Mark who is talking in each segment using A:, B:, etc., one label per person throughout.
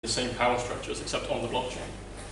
A: the same power structures except on the blockchain.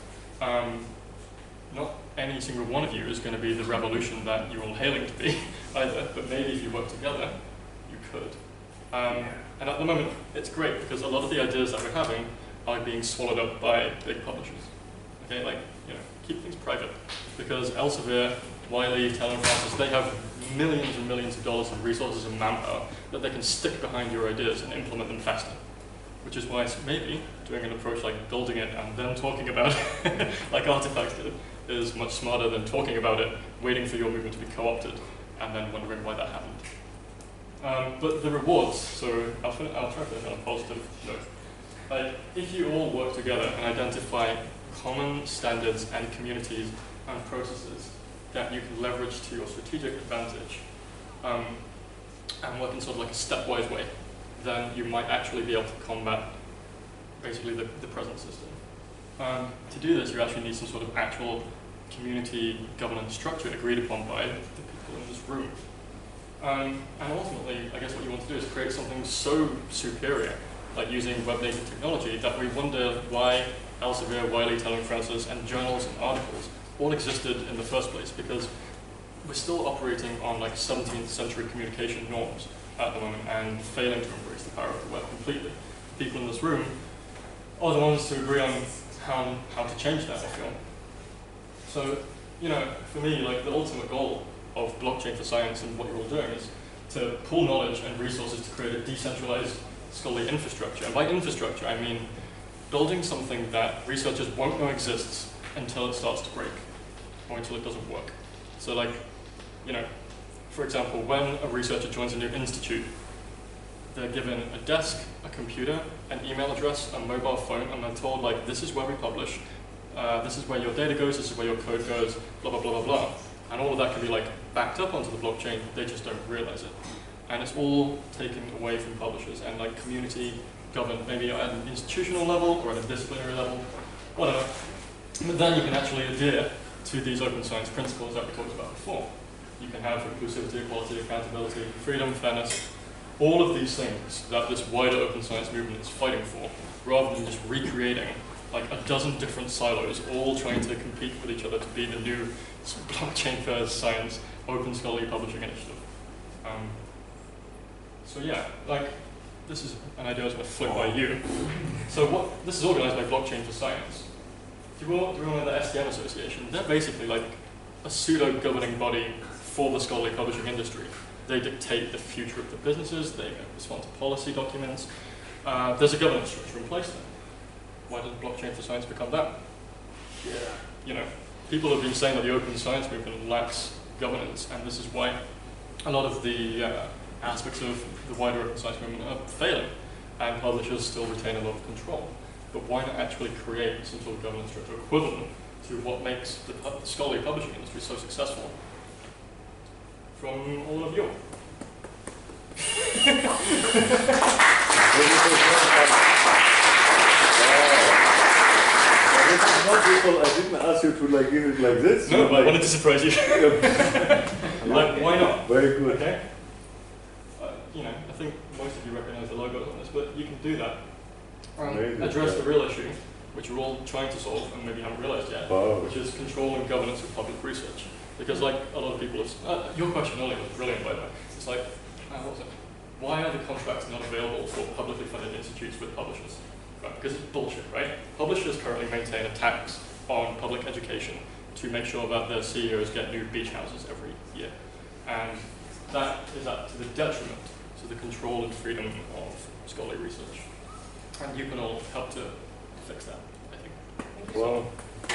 A: Not any single one of you is going to be the revolution that you're all hailing to be either, but maybe if you work together, you could. And at the moment, it's great because a lot of the ideas that we're having are being swallowed up by big publishers. Okay, like, keep things private. Because Elsevier, Wiley, Taylor & Francis, they have millions and millions of dollars of resources and manpower that they can stick behind your ideas and implement them faster. Which is why maybe doing an approach like building it and then talking about it, like Artifacts did, is much smarter than talking about it, waiting for your movement to be co-opted, and then wondering why that happened. But the rewards, so I'll try to finish on a positive note. If you all work together and identify common standards and communities and processes that you can leverage to your strategic advantage, and work in sort of like a stepwise way, then you might actually be able to combat basically the present system. To do this, you actually need some sort of actual community governance structure agreed upon by the people in this room. And ultimately, I guess what you want to do is create something so superior, like using web-native technology, that we wonder why Elsevier, Wiley, Taylor & Francis, and journals and articles all existed in the first place, because we're still operating on like 17th century communication norms at the moment and failing to embrace the power of the web completely. People in this room are the ones to agree on how to change that, I feel. So, for me, like the ultimate goal of blockchain for science and what you're all doing is to pool knowledge and resources to create a decentralized scholarly infrastructure. And by infrastructure, I mean building something that researchers won't know exists until it starts to break, or until it doesn't work. So like, for example, when a researcher joins a new institute, they're given a desk, a computer, an email address, a mobile phone, and they're told, like, this is where we publish, this is where your data goes, this is where your code goes, blah, blah, blah, blah, blah. And all of that can be, like, backed up onto the blockchain, they just don't realize it. And it's all taken away from publishers and, like, community governed, maybe at an institutional level or at a disciplinary level, whatever. But then you can actually adhere to these open science principles that we talked about before. You can have inclusivity, equality, accountability, freedom, fairness, all of these things that this wider open science movement is fighting for, rather than just recreating like a dozen different silos, all trying to compete with each other to be the new blockchain first science open scholarly publishing initiative. So yeah, like this is an idea I was going to float by you. So this is organized by Blockchain for Science. Do you all know the STM Association? They're basically like a pseudo-governing body for the scholarly publishing industry. They dictate the future of the businesses, they respond to policy documents. There's a governance structure in place then. Why doesn't Blockchain for Science become that? Yeah. People have been saying that the open science movement lacks governance, and this is why a lot of the aspects of the wider open science movement are failing, and publishers still retain a lot of control. But why not actually create some sort of governance structure equivalent to what makes the scholarly publishing industry so successful? From all of you.
B: I didn't ask you to like give it like this.
A: No, but I wanted to surprise you. Like, why not?
B: Very good.
A: Okay. I think most of you recognize the logos on this, but you can do that. Address the real issue, which we're all trying to solve and maybe haven't realized yet, which is control and governance of public research. Because like a lot of people have, your question earlier was brilliant by the way. It's like, what was it? Why are the contracts not available for publicly funded institutes with publishers? Right, because it's bullshit, right? Publishers currently maintain a tax on public education to make sure that their CEOs get new beach houses every year. And that is to the detriment to the control and freedom of scholarly research. And you can all help to fix that, I think.
B: Wow.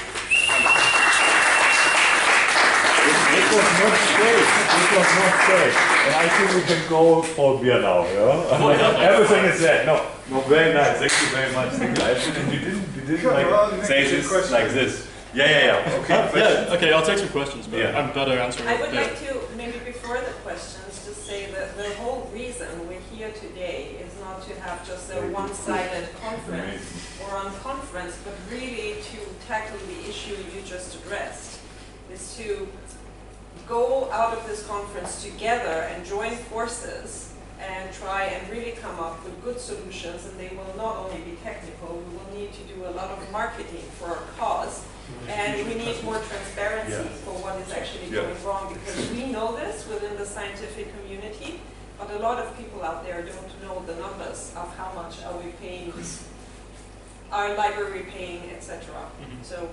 B: This was not straight. This was not straight. And I think we can go for beer now, yeah? Everything is there. No, very nice. Thank you very much. Thank you. I think we didn't like say this like this. Yeah. Okay.
A: Okay, I'll take some questions, but I'm better answering.
C: I would like to, maybe before the questions, just say that the whole reason we're here today is not to have just a one-sided conference or unconference, but really to tackle the issue you just addressed, is to go out of this conference together and join forces and try and really come up with good solutions, and they will not only be technical, we will need to do a lot of marketing for our cause, and we need more transparency for what is actually going wrong, because we know this within the scientific community, but a lot of people out there don't know the numbers of how much are we paying, our library paying, etc. So.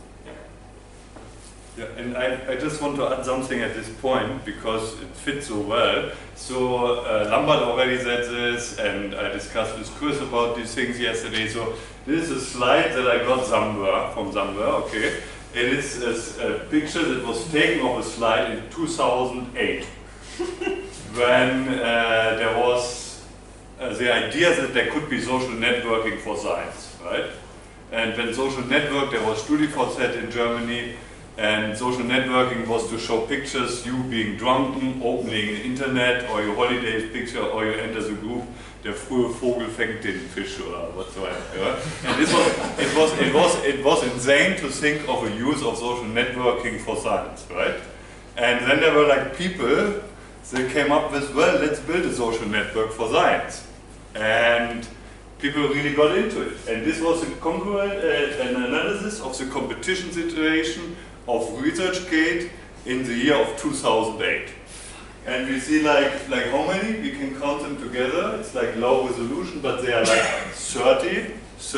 D: Yeah, and I just want to add something at this point because it fits so well. So Lambert already said this, and I discussed with Chris about these things yesterday. So this is a slide that I got from somewhere, okay? It is a picture that was taken of a slide in 2008 when there was the idea that there could be social networking for science, right? And when social network, there was StudiVZ in Germany, and social networking was to show pictures, you being drunken, opening the internet, or your holidays picture, or you enter the group, der frühe Vogel fängt den Fisch or whatsoever. Yeah? And it was insane to think of a use of social networking for science, right? And then there were like people that came up with, well, let's build a social network for science. And people really got into it. And this was an analysis of the competition situation of ResearchGate in the year of 2008. And we see like how many? We can count them together. It's like low resolution, but they are like 30.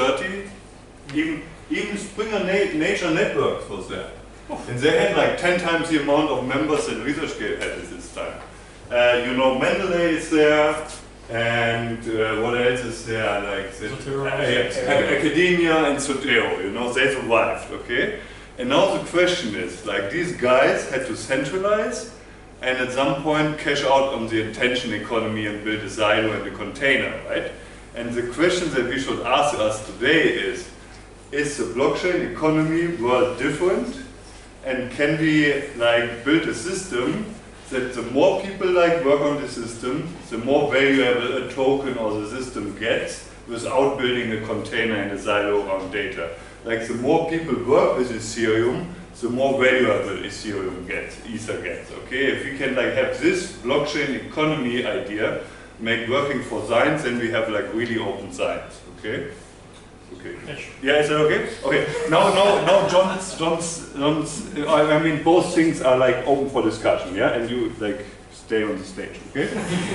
D: Even Springer Nature Networks was there. And they had like 10 times the amount of members that ResearchGate had at this time. You know, Mendeley is there. And what else is there? Like academia and Sotero, you know, they survived, okay? And now the question is, like, these guys had to centralize and at some point cash out on the attention economy and build a silo and a container, right? And the question that we should ask us today is the blockchain economy world different? And can we like build a system that the more people like work on the system, the more valuable a token or the system gets without building a container and a silo around data. Like the more people work with Ethereum, the more valuable Ethereum gets, Ether gets. Okay, if we can like have this blockchain economy idea make working for science, then we have like really open science. Okay. Okay. Yeah, is that okay? Okay. Now, John's. I mean, both things are like open for discussion. Yeah, and you like stay on the stage. Okay.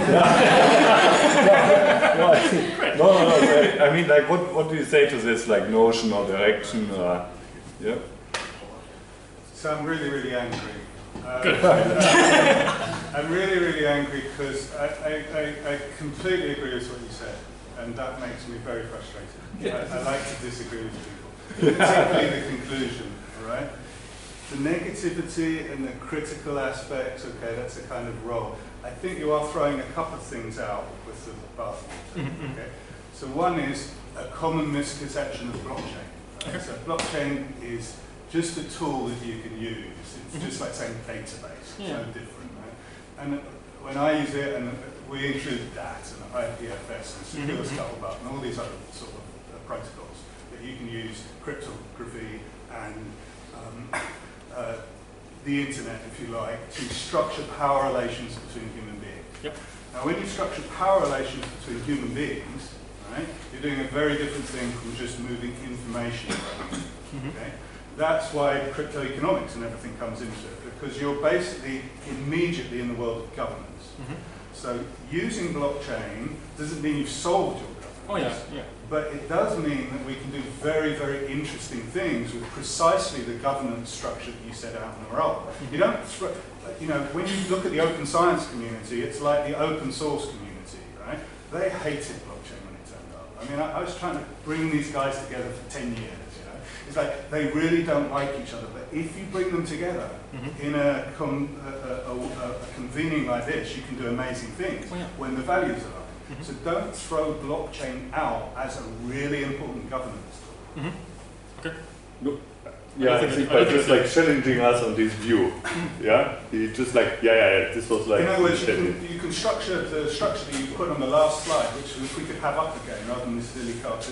D: No. I mean, like, what do you say to this like notion or direction? Yeah.
E: So I'm really angry.
A: Good.
E: I'm really angry because I completely agree with what you said, and that makes me very frustrated. I like to disagree with people, particularly the conclusion, all right? The negativity and the critical aspects, okay, that's a kind of role. I think you are throwing a couple of things out with the bathwater, okay? So one is a common misconception of blockchain. Right? Okay. So blockchain is just a tool that you can use. It's just like saying database, it's no different, right? And when I use it, and we include that, and IPFS, and secure scuttlebutt, and all these other sort of protocols that you can use cryptography and the internet, if you like, to structure power relations between human beings.
A: Yep.
E: Now, when you structure power relations between human beings, right, you're doing a very different thing from just moving information around. Okay? That's why crypto economics and everything comes into it, because you're basically immediately in the world of governance. So using blockchain doesn't mean you've solved your governance.
A: Oh yeah.
E: But it does mean that we can do very interesting things with precisely the governance structure that you set out in the role. You don't, when you look at the open science community, it's like the open source community, right? They hated blockchain when it turned up. I mean, I was trying to bring these guys together for 10 years. It's like they really don't like each other, but if you bring them together in a convening like this, you can do amazing things when the values are aligned. So don't throw blockchain out as a really important governance tool.
A: Okay.
D: No. Yeah, I think by just like challenging us on this view, he just like, this was like.
E: In other words, you can structure the structure that you put on the last slide, which if we could have up again rather than this silly cartoon.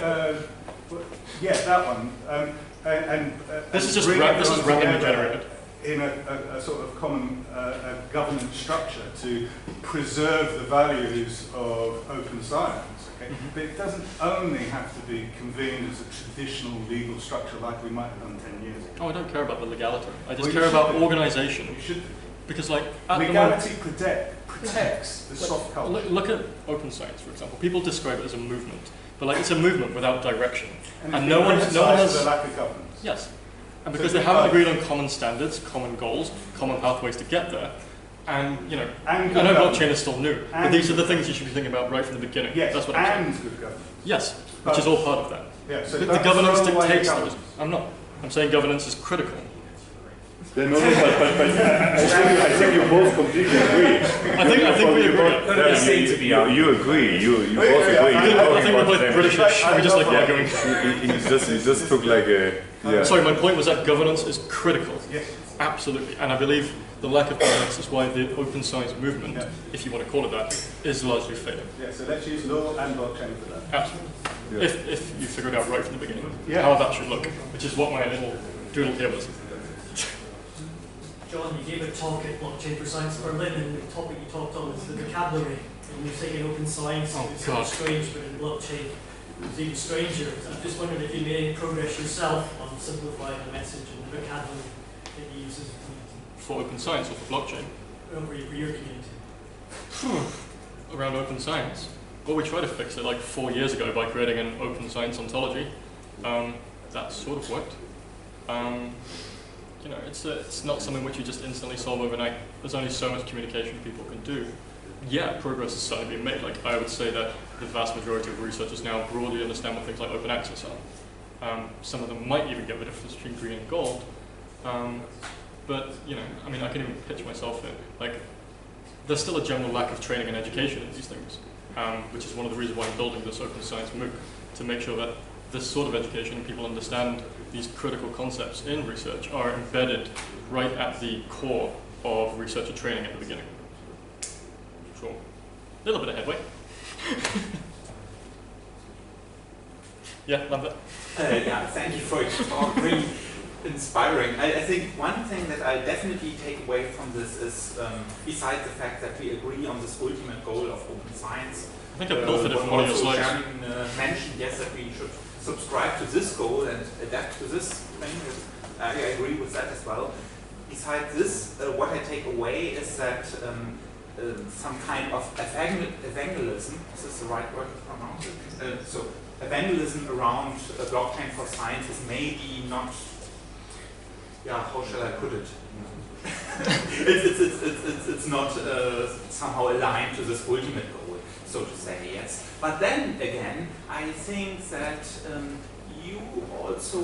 E: That one.
A: This is just randomly generated.
E: in a sort of common governance structure to preserve the values of open science. Okay? But it doesn't only have to be convened as a traditional legal structure like we might have done 10 years ago.
A: Oh, I don't care about the legality. I just care about organisation.
E: You should do.
A: Because, like, at
E: legality protects the soft culture.
A: Look at open science, for example. People describe it as a movement, but like it's a movement without direction, and no one has
E: the lack of governance.
A: Yes, and because they haven't agreed on common standards, common goals, common pathways to get there, and you know, I know blockchain is still new, but these are the things you should be thinking about right from the beginning.
E: Yes,
A: that's what I'm saying.
E: and good governance.
A: Yes, which is all part of that.
E: Yeah, so
A: the governance dictates those. I'm not. I'm saying governance is critical.
B: No, but I think you both completely agree.
A: I think we agree.
B: You agree. You both agree.
A: I think we're both British. We just like arguing.
B: He just took like a. Yeah.
A: Sorry, my point was that governance is critical.
E: Yes.
A: Absolutely, and I believe the lack of governance is why the open science movement, if you want to call it that, is largely failing.
E: Yeah. So let's use law and blockchain for that.
A: Absolutely. Yeah. If you figure it out right from the beginning,
E: yeah.
A: How that should look, which is what my little doodle here was.
F: John, you gave a talk at Blockchain for Science Berlin, and the topic you talked on was the vocabulary. And you're saying in open science it's sort of strange, but in blockchain it's even stranger. So I'm just wondering if you made any progress yourself on simplifying the message and the vocabulary that you use as a community.
A: For open science or for blockchain?
F: For your community.
A: Around open science? Well, we tried to fix it like 4 years ago by creating an open science ontology. That sort of worked. You know, it's not something which you just instantly solve overnight. There's only so much communication people can do. Yeah, progress is certainly being made. Like, I would say that the vast majority of researchers now broadly understand what things like open access are. Some of them might even get the difference between green and gold. But, you know, I mean, I can even pitch myself in. Like, there's still a general lack of training and education in these things, which is one of the reasons why I'm building this open science MOOC, to make sure that this sort of education and people understand these critical concepts in research are embedded right at the core of researcher training at the beginning. Sure. A little bit of headway. Yeah, Lambert?
G: Yeah, thank you for your talk. Really inspiring. I think one thing that I definitely take away from this is, besides the fact that we agree on this ultimate goal of open science,
A: I think I pilfered it from one of your slides.
G: Sharon mentioned, yes, that we should subscribe to this goal and adapt to this thing. I agree with that as well. Besides this, what I take away is that some kind of evangelism, is this the right word to pronounce it? So evangelism around blockchain for science is maybe not, yeah, how shall I put it? it's not somehow aligned to this ultimate goal, so to say, yes. But then again, I think that you also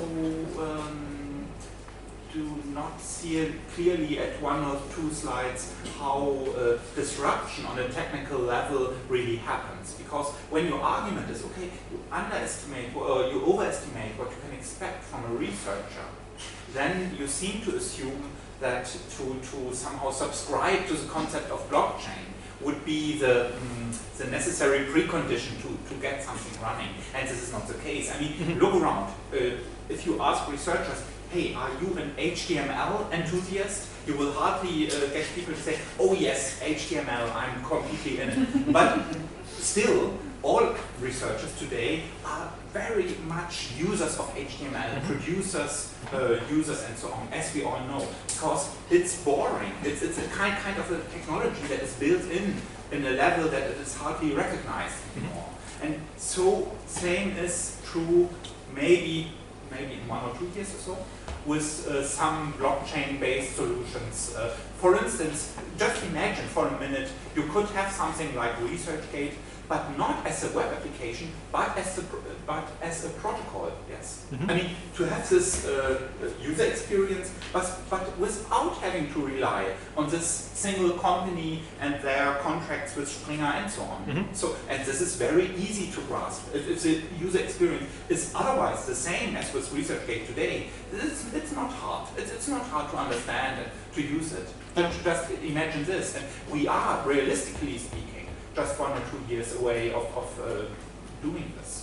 G: do not see it clearly at 1 or 2 slides how disruption on a technical level really happens. Because when your argument is, okay, you underestimate or you overestimate what you can expect from a researcher, then you seem to assume that to somehow subscribe to the concept of blockchain would be the necessary precondition to get something running. And this is not the case. I mean, look around. If you ask researchers, hey, are you an HTML enthusiast? You will hardly get people to say, oh yes, HTML, I'm completely in it. But still, all researchers today are very much users of HTML, producers, users, and so on, as we all know, because it's boring. It's a kind of a technology that is built in a level that it is hardly recognized anymore. And so, same is true maybe in 1 or 2 years or so, with some blockchain-based solutions. For instance, just imagine for a minute, you could have something like ResearchGate, but not as a web application, but as a protocol, yes. I mean, to have this user experience, but without having to rely on this single company and their contracts with Springer and so on. So, and this is very easy to grasp. If the user experience is otherwise the same as with ResearchGate today, it's not hard. It's not hard to understand and to use it. Just imagine this, and we are, realistically speaking, just 1 or 2 years away of doing this.
A: Yeah,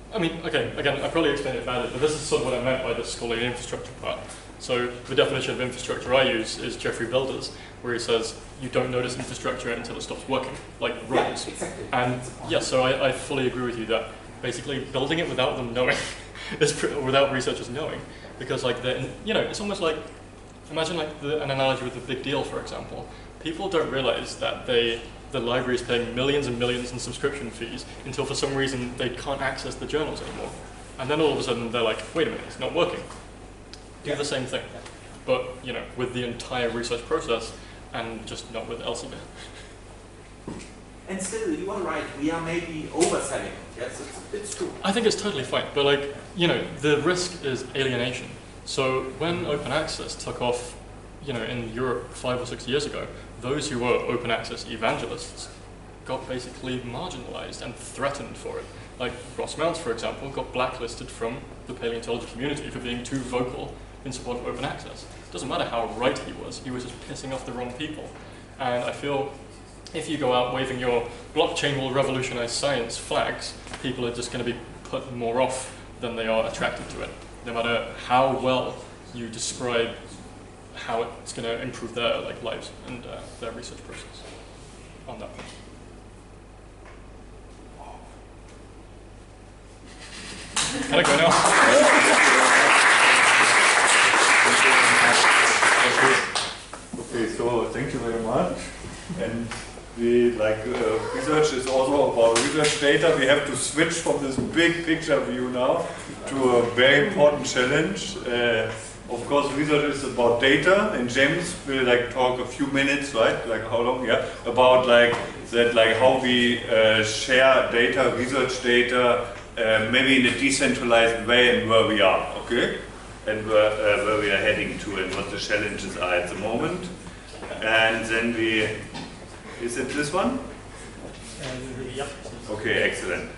A: I mean, okay, again, I probably explained it badly, but this is sort of what I meant by the scholarly infrastructure part. So the definition of infrastructure I use is Jeffrey Builder's, where he says you don't notice infrastructure until it stops working, like roads.
G: Yeah, exactly.
A: And yeah, so I fully agree with you that basically building it without them knowing, without researchers knowing, because like it's almost like, imagine like an analogy with the big deal, for example. People don't realize that the library is paying millions and millions in subscription fees until for some reason they can't access the journals anymore. And then all of a sudden they're like, wait a minute, it's not working. Do the same thing, but with the entire research process and just not with Elsevier.
G: And still, you are right, we are maybe overselling. Yes, it's true.
A: I think it's totally fine, but like, the risk is alienation. So when open access took off, in Europe 5 or 6 years ago, those who were open access evangelists got basically marginalized and threatened for it. Like Ross Mounts, for example, got blacklisted from the paleontology community for being too vocal in support of open access. It doesn't matter how right he was just pissing off the wrong people. And I feel if you go out waving your blockchain will revolutionize science flags, people are just going to be put more off than they are attracted to it, no matter how well you describe how it's going to improve their lives and their research process on that point. Can I go now?
B: Okay, so thank you very much.
D: And research is also about research data. We have to switch from this big picture view now to a very important challenge. Of course, research is about data, and James will talk a few minutes, right? Like how long? Yeah, about how we share data, research data, maybe in a decentralized way, and where we are, okay, and where we are heading to, and what the challenges are at the moment. And then is it this one?
F: Yep.
D: Okay, excellent.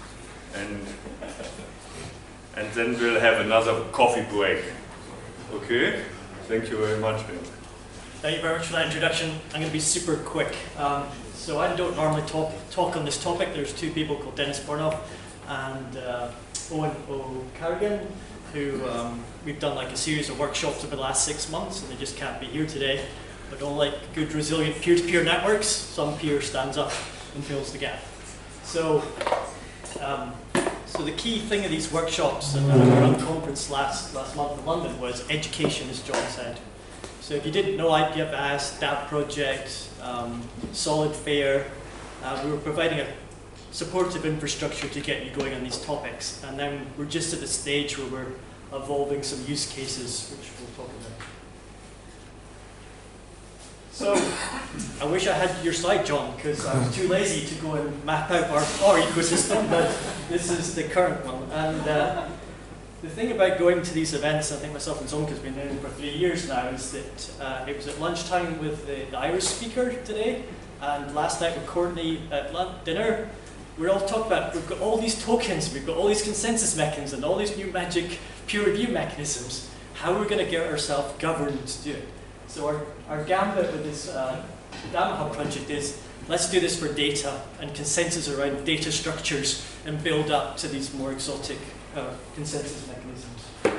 D: And then we'll have another coffee break. Okay, thank you very much.
F: Thank you very much for that introduction. I'm going to be super quick. So I don't normally talk on this topic. There's two people called Dennis Bornoff and Owen O'Carrigan, who we've done a series of workshops over the last 6 months, and they just can't be here today. But unlike good, resilient peer-to-peer networks, some peer stands up and fills the gap. So the key thing of these workshops and our conference last month in London was education, as John said. So if you didn't know IPFS, DAB Project, Solid Fair, we were providing a supportive infrastructure to get you going on these topics. And then we're just at the stage where we're evolving some use cases, which we'll talk about. So, I wish I had your slide, John, because I was too lazy to go and map out our ecosystem, but this is the current one. And the thing about going to these events, I think myself and Zonka's been doing for 3 years now, is that it was at lunchtime with the Irish speaker today, and last night with Courtney at dinner. We're all talking about, we've got all these tokens, we've got all these consensus mechanisms, and all these new magic peer review mechanisms. How are we going to get ourselves governed to do it? So our gambit with this Dam Hub project is, let's do this for data and consensus around data structures and build up to these more exotic consensus mechanisms.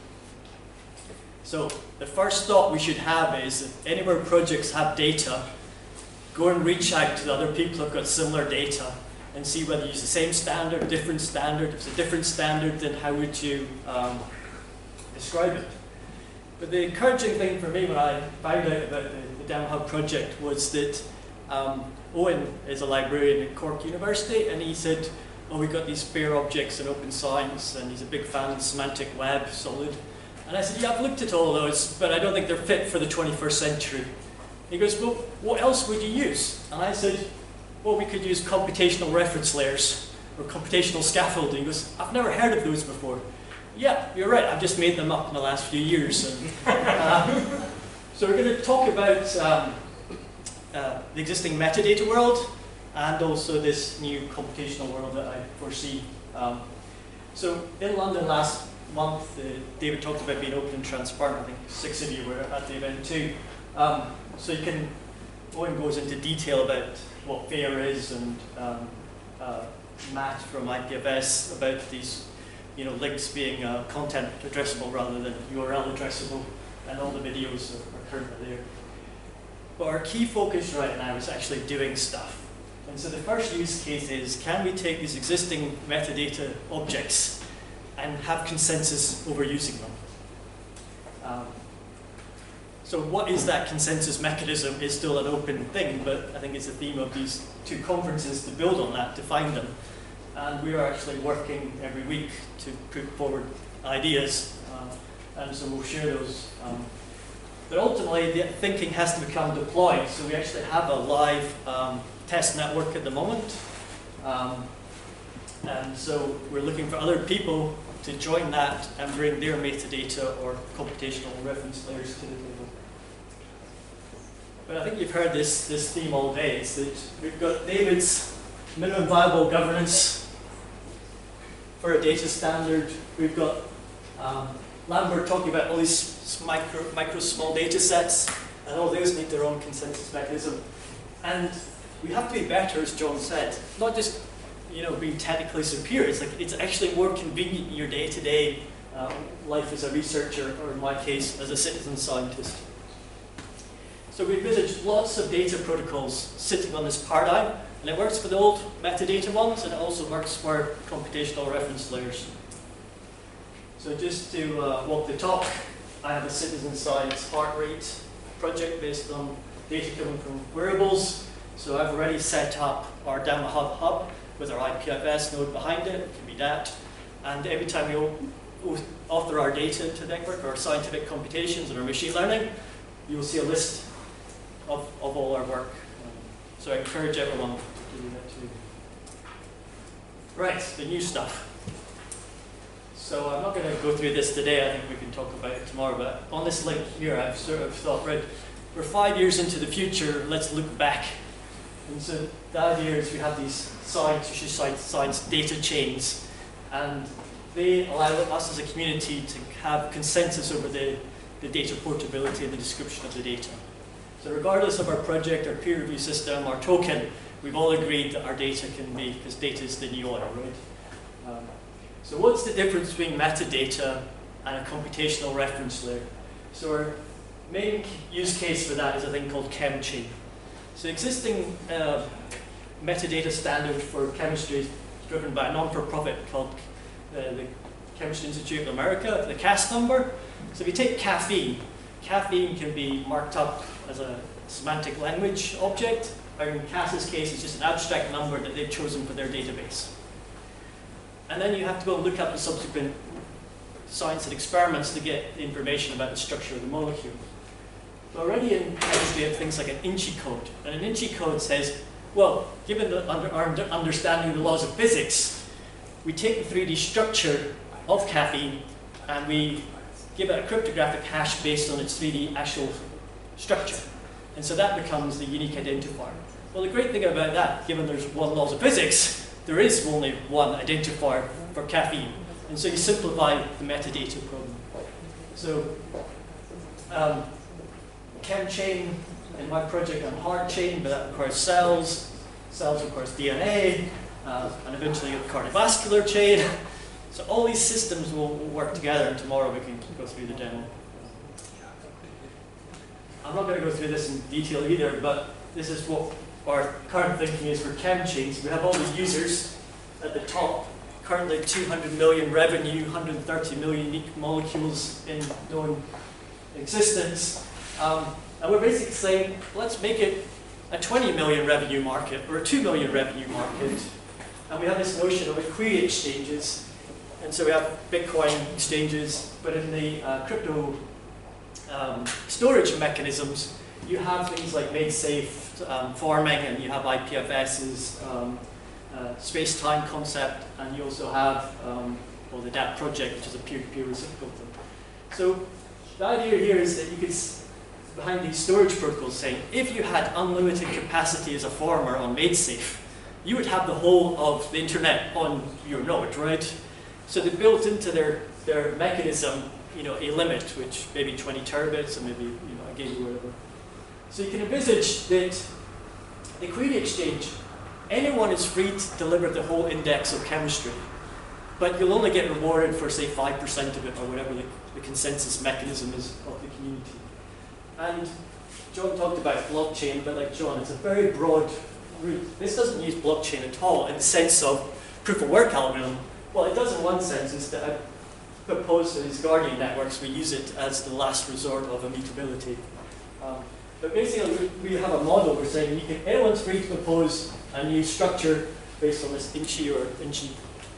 F: So the first thought we should have is, if any of our projects have data, go and reach out to the other people who've got similar data and see whether you use the same standard, different standard. If it's a different standard, then how would you describe it? But the encouraging thing for me when I found out about the Dam Hub project was that Owen is a librarian at Cork University, and he said, oh, we've got these fair objects in open science, and he's a big fan of semantic web, solid. And I said, yeah, I've looked at all those, but I don't think they're fit for the 21st century. He goes, well, what else would you use? And I said, well, we could use computational reference layers, or computational scaffolding. He goes, I've never heard of those before. Yeah, you're right, I've just made them up in the last few years. And, so we're going to talk about the existing metadata world and also this new computational world that I foresee. So in London last month, David talked about being open and transparent. I think 6 of you were at the event too. So you can, Owen goes into detail about what FAIR is and Matt from IPFS about these links being content addressable rather than URL addressable, and all the videos are currently there. But our key focus right now is actually doing stuff. And so the first use case is, can we take these existing metadata objects and have consensus over using them? So what is that consensus mechanism is still an open thing, but I think it's the theme of these two conferences to build on that, to find them. And we are actually working every week to put forward ideas, and so we'll share those. But ultimately, the thinking has to become deployed. So we actually have a live test network at the moment. And so we're looking for other people to join that and bring their metadata or computational reference layers to the table. But I think you've heard this theme all day. It's that we've got David's minimum viable governance for a data standard. We've got Lambert talking about all these micro small data sets, and all those need their own consensus mechanism. And we have to be better, as John said, not just being technically superior. It's actually more convenient in your day-to-day life as a researcher, or in my case, as a citizen scientist. So we envisage lots of data protocols sitting on this paradigm, and it works for the old metadata ones, and it also works for computational reference layers. So just to walk the talk, I have a citizen science heart rate project based on data coming from wearables. So I've already set up our Dhamma hub with our IPFS node behind it. It can be that. And every time we author our data to the network, our scientific computations and our machine learning, you will see a list of all our work. So I encourage everyone to do that too. Right, the new stuff. So I'm not going to go through this today. I think we can talk about it tomorrow. But on this link here, I've sort of thought, right, we're 5 years into the future. Let's look back. And so the idea is we have these science data chains, and they allow us as a community to have consensus over the data portability and the description of the data. So regardless of our project, our peer review system, our token, we've all agreed that our data can be, because data is the new oil, right? So what's the difference between metadata and a computational reference layer? So our main use case for that is a thing called ChemChain. So existing metadata standard for chemistry is driven by a non-for-profit called the Chemistry Institute of America, the CAS number. So if you take caffeine, caffeine can be marked up as a semantic language object, or in CAS's case, it's just an abstract number that they've chosen for their database. And then you have to go and look up the subsequent science and experiments to get information about the structure of the molecule. So already in chemistry, you have things like an Inchi code. And an Inchi code says, well, given our understanding of the laws of physics, we take the 3D structure of caffeine and we give it a cryptographic hash based on its 3D actual structure. And so that becomes the unique identifier. Well, the great thing about that, given there's one laws of physics, there is only one identifier for caffeine. And so you simplify the metadata problem. So ChemChain, in my project I'm heart chain, but that requires cells. Cells requires DNA, and eventually a cardiovascular chain. So all these systems will work together, and tomorrow we can go through the demo. I'm not going to go through this in detail either, but this is what our current thinking is for ChemChains. We have all these users at the top, currently 200 million revenue, 130 million unique molecules in known existence. And we're basically saying, let's make it a 20 million revenue market or a 2 million revenue market. And we have this notion of query exchanges. And so we have Bitcoin exchanges, but in the crypto storage mechanisms, you have things like MadeSafe farming, and you have IPFS's space-time concept, and you also have the DAP project, which is a peer-to-peer reciprocal thing. So the idea here is that you could, behind these storage protocols, saying if you had unlimited capacity as a farmer on MadeSafe, you would have the whole of the internet on your node, right? So they built into their mechanism, a limit, which maybe 20 terabits, or maybe a gig or whatever. So you can envisage that the query exchange anyone is free to deliver the whole index of chemistry, but you'll only get rewarded for, say, 5% of it, or whatever the consensus mechanism is of the community. And John talked about blockchain, but like John, it's a very broad route. This doesn't use blockchain at all in the sense of proof of work algorithm. Well, it does in one sense, is that I propose to these Guardian networks, we use it as the last resort of immutability. But basically, we have a model. We're saying anyone's free to propose a new structure based on this Inchi or Inchi++.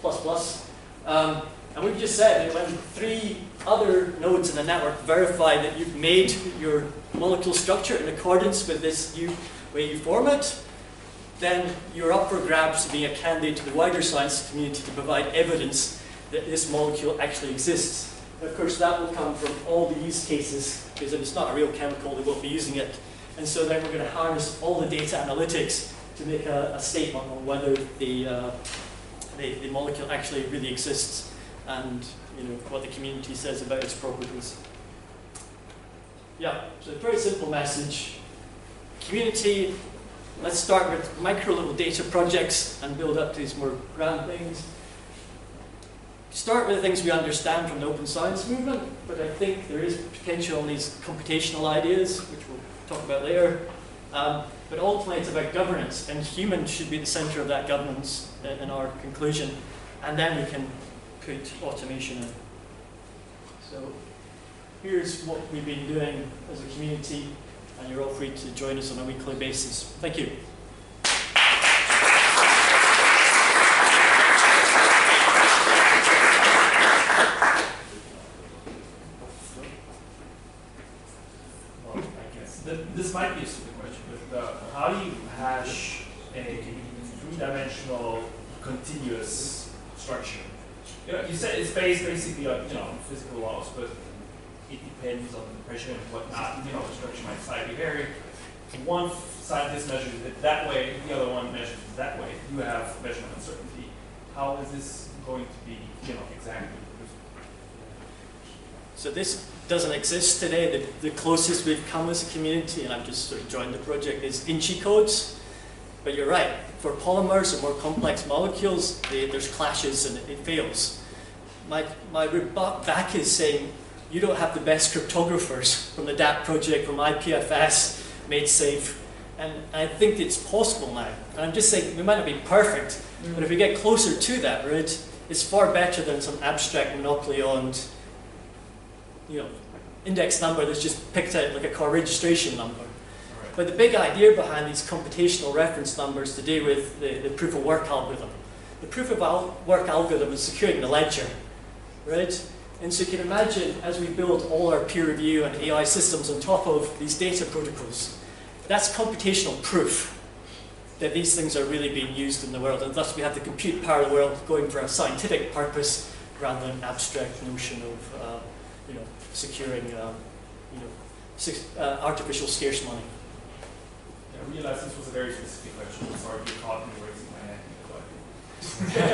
F: And we've just said that when 3 other nodes in the network verify that you've made your molecule structure in accordance with this new way you form it, then you're up for grabs to be a candidate to the wider science community to provide evidence that this molecule actually exists. And of course, that will come from all the use cases, because if it's not a real chemical, they won't be using it. And so then we're going to harness all the data analytics to make a statement on whether the molecule actually really exists, and what the community says about its properties. Yeah, so a very simple message. Community, let's start with micro little data projects and build up to these more grand things. Start with the things we understand from the open science movement, but I think there is potential in these computational ideas, which we'll talk about later. But ultimately it's about governance, and humans should be the center of that governance in our conclusion, and then we can put automation in. So here's what we've been doing as a community, and you're all free to join us on a weekly basis. Thank you.
H: This might be a stupid question, but how do you hash a 3-dimensional continuous structure? You said it's based basically on physical laws, but it depends on the pressure and whatnot. The structure might slightly vary. One scientist measures it that way, the other one measures it that way. You have measurement uncertainty. How is this going to be, exactly?
F: So this doesn't exist today. The closest we've come as a community, and I've just sort of joined the project, is Inchi codes. But you're right, for polymers and more complex molecules, there's clashes and it fails. My rebut back is saying, you don't have the best cryptographers from the DAP project, from IPFS, made safe. And I think it's possible now. And I'm just saying, we might not be perfect, but if we get closer to that, right, it's far better than some abstract monopoly-owned index number that's just picked out like a car registration number. Right. But the big idea behind these computational reference numbers to do with the proof of work algorithm. The proof of work algorithm is securing the ledger, right? And so you can imagine, as we build all our peer review and AI systems on top of these data protocols, that's computational proof that these things are really being used in the world, and thus we have the compute power of the world going for a scientific purpose rather than an abstract notion of securing artificial scarce money.
H: I realized this was a very specific question. I'm sorry if you caught me raising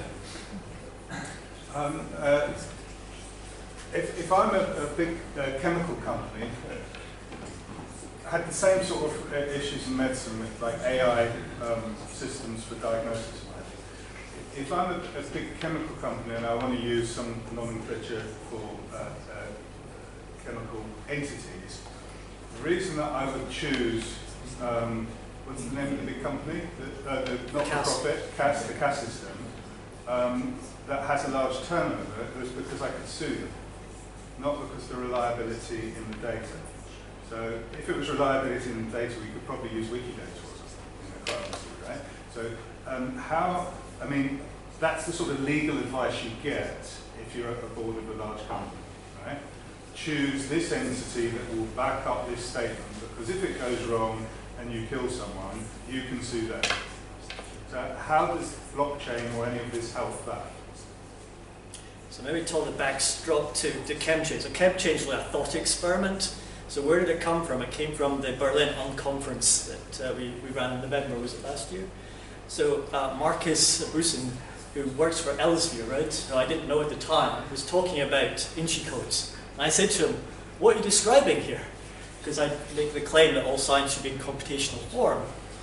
H: my hand.
E: If I'm a big chemical company, had the same sort of issues in medicine with like AI systems for diagnosis. If I'm a big chemical company and I want to use some nomenclature for chemical entities, the reason that I would choose, what's the name of the big company? The not-for-profit, the CAS system, that has a large turnover, was because I could sue them, not because of the reliability in the data. So if it was reliability in the data, we could probably use Wikidata or something, quite honestly, right? So that's the sort of legal advice you get if you're at the board of a large company, right? Choose this entity that will back up this statement, because if it goes wrong and you kill someone, you can sue them. So how does blockchain or any of this help that?
F: So maybe tell the backdrop to ChemChange. So ChemChange is like a thought experiment. So where did it come from? It came from the Berlin Unconference that we ran in November, was it last year? So Marcus Brusen, who works for Elsevier, right, who I didn't know at the time, was talking about Inchi codes. And I said to him, what are you describing here? Because I make the claim that all science should be in computational form.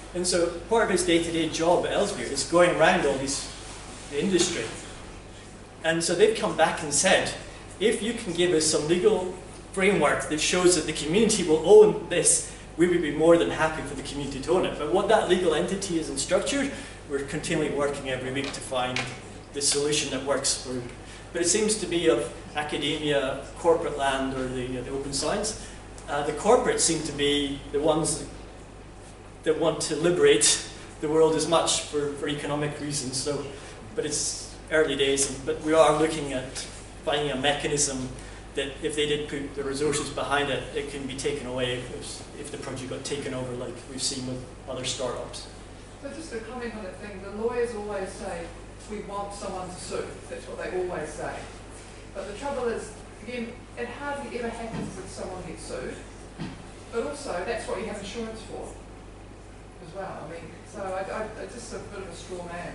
F: And so part of his day-to-day job at Ellesmere is going around all the industry. And so they've come back and said, if you can give us some legal framework that shows that the community will own this, we would be more than happy for the community to own it. But what that legal entity is and structure, we're continually working every week to find the solution that works for. But it seems to be of academia, corporate land, or the open science. The corporates seem to be the ones that want to liberate the world as much for economic reasons. So, but it's early days, but we are looking at finding a mechanism that if they did put the resources behind it, it can be taken away if the project got taken over, like we've seen with other startups.
I: So just to comment on that thing, the lawyers always say, we want someone to sue. That's what they always say. But the trouble is, again, it hardly ever happens that someone gets sued. But also, that's what you have insurance for as well. I mean, so I just a bit of a straw man.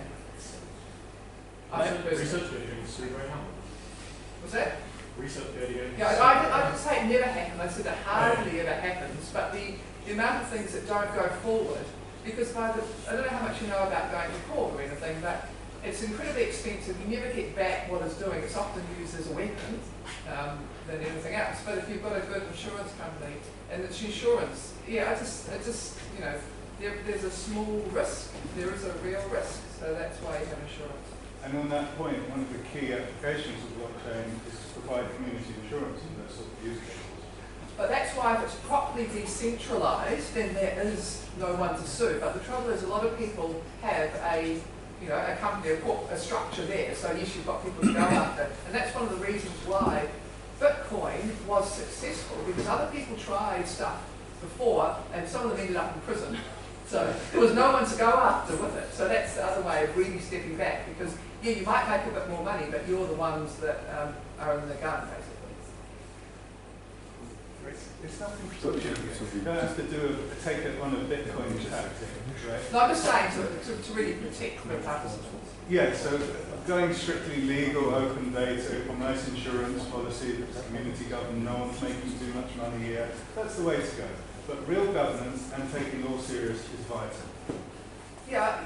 A: Research getting sued right now.
I: What's that?
A: Research getting
I: Yeah, I didn't say it never happened. I said it hardly ever happens. But the amount of things that don't go forward, because I don't know how much you know about going to court or anything, but it's incredibly expensive. You never get back what it's doing. It's often used as a weapon than anything else. But if you've got a good insurance company and it's insurance, yeah, it just you know, there's a small risk. There is a real risk. So that's why you have insurance.
E: And on that point, one of the key applications of blockchain is to provide community insurance and those sort of use cases.
I: But that's why if it's properly decentralised, then there is no one to sue. But the trouble is, a lot of people have a company, a structure there. So yes, you've got people to go after, and that's one of the reasons why Bitcoin was successful, because other people tried stuff before, and some of them ended up in prison. So there was no one to go after with it. So that's the other way of really stepping back, because yeah, you might make a bit more money, but you're the ones that are in the gun, basically.
E: It's nothing structured. You don't have to take it on a Bitcoin tax, right?
I: No, I'm just saying to really protect the participants.
E: Yeah, so going strictly legal, open data, a nice insurance policy that's community governed, no one's making too much money here, that's the way to go. But real governance and taking law serious is vital.
I: Yeah.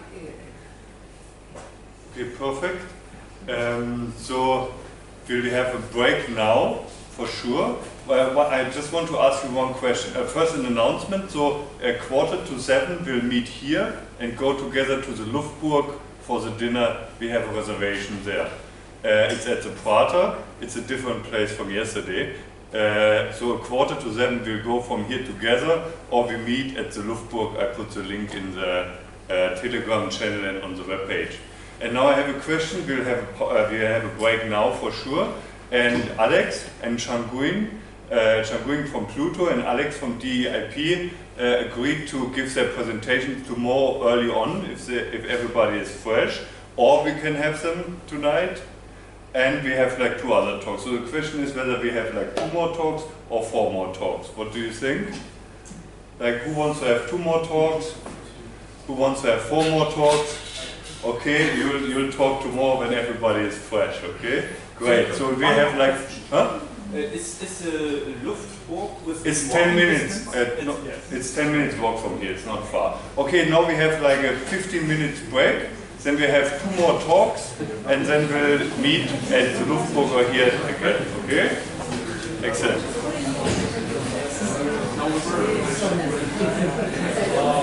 D: Okay, perfect. So, will we have a break now, for sure? Well, I just want to ask you one question. First, an announcement. So, 6:45 we'll meet here and go together to the Luftburg for the dinner. We have a reservation there. It's at the Prater. It's a different place from yesterday. So 6:45 we'll go from here together, or we meet at the Luftburg. I put the link in the Telegram channel and on the webpage. And now I have a question. We'll have a break now for sure. And Alex and Changuin from Pluto and Alex from DEIP agreed to give their presentations tomorrow early on, if everybody is fresh, or we can have them tonight. And we have like 2 other talks. So the question is whether we have like 2 more talks or 4 more talks. What do you think? Like, who wants to have 2 more talks? Who wants to have 4 more talks? Okay, you'll talk tomorrow when everybody is fresh, okay? Great. So we have like, huh?
G: Is a Luftburg with...
D: It's 10 minutes. No, it's 10 minutes walk from here. It's not far. Okay, now we have like a 15 minutes break. Then we have 2 more talks, and then we'll meet at the Luftburger here again. Okay? Excellent.